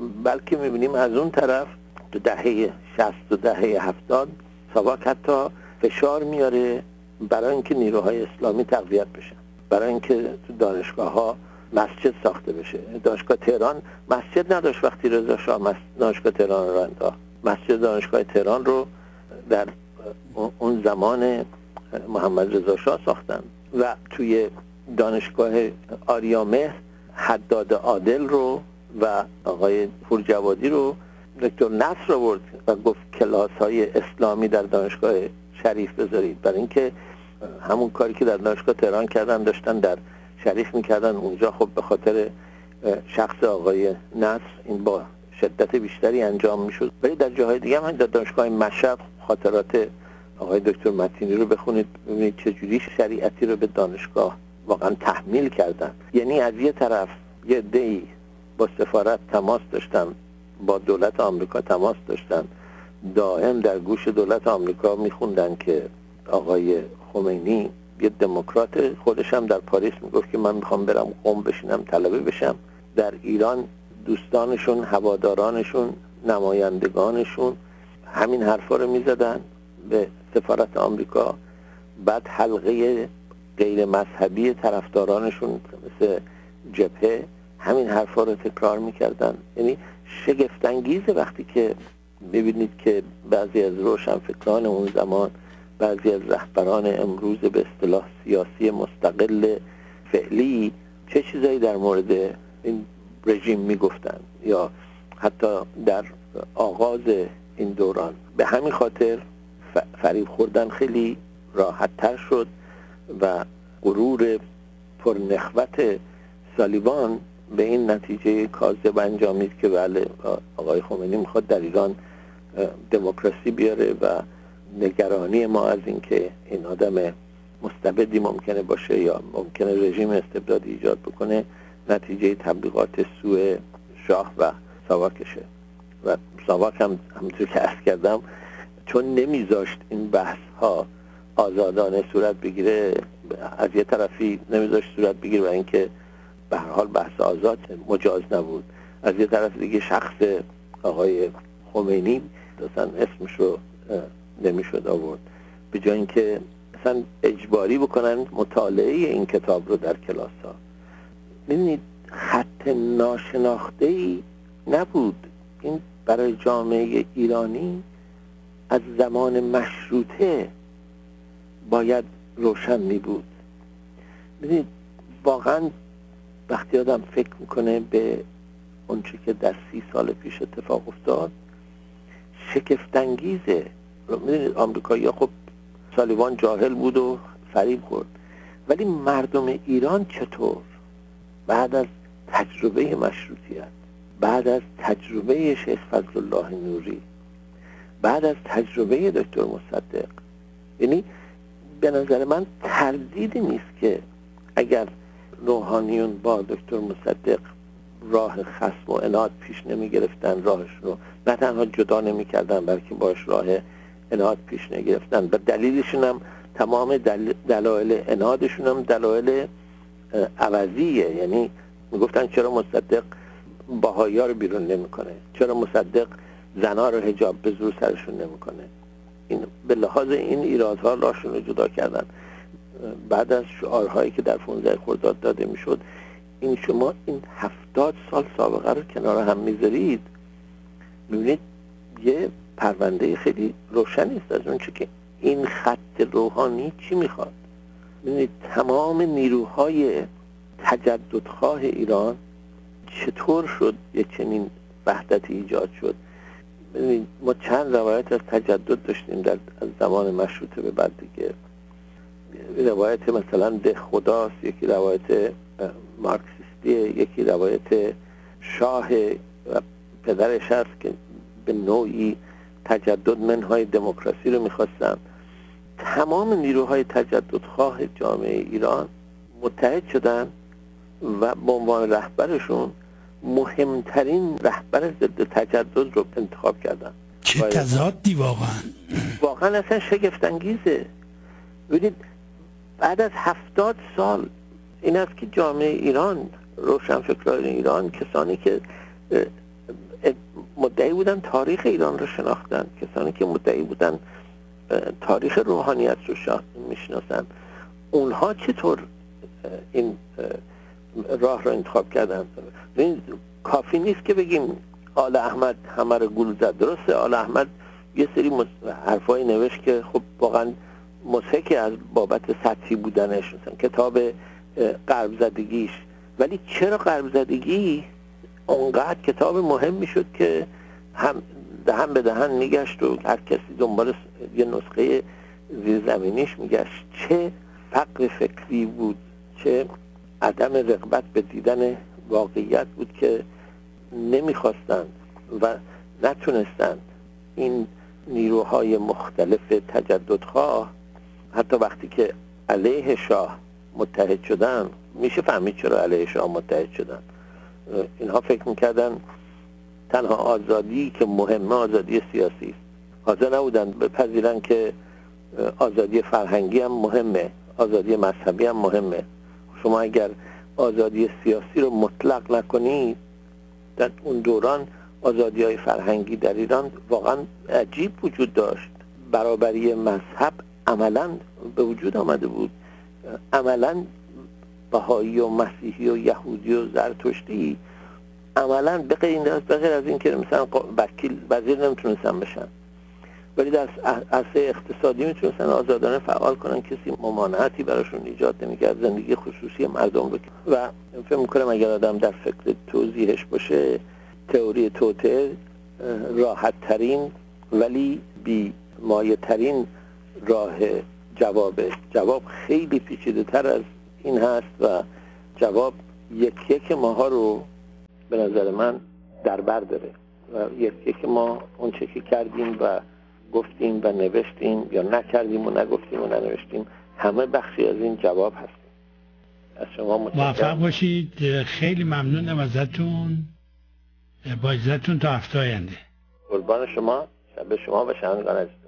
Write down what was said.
بلکه میبینیم از اون طرف تو دهه 60 و دهه 70 ساواک حتی فشار میاره برای اینکه نیروهای اسلامی تقویت بشن، برای اینکه تو دانشگاه ها مسجد ساخته بشه. دانشگاه تهران مسجد نداشت وقتی رضا شاه دانشگاه تهران رو انداخت. مسجد دانشگاه تهران رو در اون زمان محمد رضا شاه ساختن و توی دانشگاه آریامهر حداد عادل رو و آقای پورجوادی رو دکتر نصر آورد و گفت کلاس های اسلامی در دانشگاه شریف بذارید، برای اینکه همون کاری که در دانشگاه تهران کردن داشتن در شریف میکردن اونجا. خب به خاطر شخص آقای نصر این با شدت بیشتری انجام میشد. ولی در جاهای دیگه هم در دانشگاه مشهد خاطرات آقای دکتر متینی رو بخونید ببینید چجوری شریعتی رو به دانشگاه واقعا تحمیل کردن. یعنی از یه طرف یه عده‌ای با سفارت تماس داشتن، با دولت آمریکا تماس داشتن، دائم در گوش دولت آمریکا میخوندن که آقای خمینی یه دموکرات، خودش هم در پاریس میگفت که من میخوام برم قم بشینم طلبه بشم. در ایران دوستانشون، هوادارانشون، نمایندگانشون همین حرفا رو میزدن به سفارت آمریکا. بعد حلقه غیر مذهبی طرفدارانشون مثل جبهه همین حرفا رو تکرار میکردن. یعنی شگفت انگیزه وقتی که ببینید که بعضی از روشنفکران اون زمان، بعضی از رهبران امروز به اصطلاح سیاسی مستقل فعلی چه چیزایی در مورد این رژیم میگفتن یا حتی در آغاز این دوران. به همین خاطر فریب خوردن خیلی راحت تر شد و غرور پرنخوت سالیوان به این نتیجه کاذب انجامید که بله آقای خمینی میخواد در ایران دموکراسی بیاره و نگرانی ما از این که این آدم مستبدی ممکنه باشه یا ممکنه رژیم استبدادی ایجاد بکنه نتیجه تبلیغات سوء شاه و ساواکشه. و ساواک هم همونطور که عرض کردم چون نمیذاشت این بحث ها آزادانه صورت بگیره، از یه طرفی نمیذاشت صورت بگیره و اینکه به هر حال بحث آزاد مجاز نبود، از یه طرف دیگه شخص آقای خمینی اصلا اسمش رو نمیشد آورد، به جای اینکه اصلا اجباری بکنن مطالعه این کتاب رو در کلاس ها. ببینید خط ناشناخته‌ای نبود. این برای جامعه ایرانی از زمان مشروطه باید روشن می بود. ببینید واقعا وقتی آدم فکر میکنه به اونچه که در 30 سال پیش اتفاق افتاد شگفت‌انگیزه. میدونید آمریکایی‌ها خب سالیوان جاهل بود و فریب خورد، ولی مردم ایران چطور بعد از تجربه مشروطیت، بعد از تجربه شیخ فضلالله نوری، بعد از تجربه دکتر مصدق، یعنی به نظر من تردیدی نیست که اگر روحانیون با دکتر مصدق راه خصم و عناد پیش نمی گرفتن، راهشون رو نه تنها جدا نمی کردن بلکه باش راه عناد پیش نمی گرفتن و دلیلشون هم تمام دلایل عنادشون هم دلایل عوضیه. یعنی میگفتن چرا مصدق بهائی‌ها رو بیرون نمیکنه، چرا مصدق زنا رو حجاب به زور سرشون نمیکنه. این به لحاظ این ایرادها راشون رو جدا کردن. بعد از شعارهایی که در 15 خرداد داده میشد، این شما این 70 سال سابقه رو کنار هم میذارید میبینید یه پرونده خیلی روشنی است از اون چه که این خط روحانی چی میخواد. میبینید تمام نیروهای تجددخواه ایران چطور شد یه چنین وحدتی ایجاد شد. ببینید ما چند روایت از تجدد داشتیم در زمان مشروطه به بعد دیگه. روایت مثلا ده خداست، یکی روایت مارکسیستیه، یکی روایت شاه و پدرش هست که به نوعی تجدد منهای دموکراسی رو میخواستن. تمام نیروهای تجددخواه جامعه ایران متحد شدن و به عنوان رهبرشون مهمترین رهبر ضد تجدد رو انتخاب کردن. چه تضادی واقعا اصلا شگفت انگیزه. ببینید بعد از 70 سال این است که جامعه ایران، روشنفکران ایران، کسانی که مدعی بودن تاریخ ایران رو شناختن، کسانی که مدعی بودن تاریخ روحانیت رو میشناسن، اونها چطور این راه رو انتخاب کردن؟ این کافی نیست که بگیم آل احمد همه رو گول زد. درسته آل احمد یه سری حرفای نوشت که خب واقعا مضحکه از بابت سطحی بودنش، مثلا کتاب غرب زدگیش، ولی چرا غرب زدگی اونقدر کتاب مهمی شد که هم دهن به دهن میگشت و هر کسی دنبال یه نسخه زیرزمینیش میگشت؟ چه فقر فکری بود، چه عدم رغبت به دیدن واقعیت بود که نمیخواستند و نتونستند این نیروهای مختلف تجددخواه حتی وقتی که علیه شاه متحد شدن. میشه فهمید چرا علیه شاه متحد شدن. اینها فکر میکردن تنها آزادی که مهمه آزادی سیاسی است، حاضر نبودن بپذیرن که آزادی فرهنگی هم مهمه، آزادی مذهبی هم مهمه. شما اگر آزادی سیاسی رو مطلق نکنید، در اون دوران آزادی های فرهنگی در ایران واقعا عجیب وجود داشت. برابری مذهب عملا به وجود آمده بود، عملا بهایی و مسیحی و یهودی و زرتشتی عملا به غیر از این که مثلا وکیل وزیر نمیتونستن بشن، ولی در عرصه اقتصادی میتونستن آزادانه فعال کنن، کسی ممانعتی براشون ایجاد نمیکرد زندگی خصوصی مردم رو. و فکر میکنم اگر آدم در فکر توضیحش باشه، تئوری توطئه راحت ترین ولی بی مایه ترین راه جواب خیلی پیچیده تر از این هست و جواب یک ماها رو به نظر من در بر داره و یک ما اون چه که کردیم و گفتیم و نوشتیم یا نکردیم و نگفتیم و ننوشتیم همه بخشی از این جواب هست. از شما موفق باشید. خیلی ممنونم ازتون. با عزتون تا هفته آینده. قربان شما، شب شما و شنوندگان عزیز.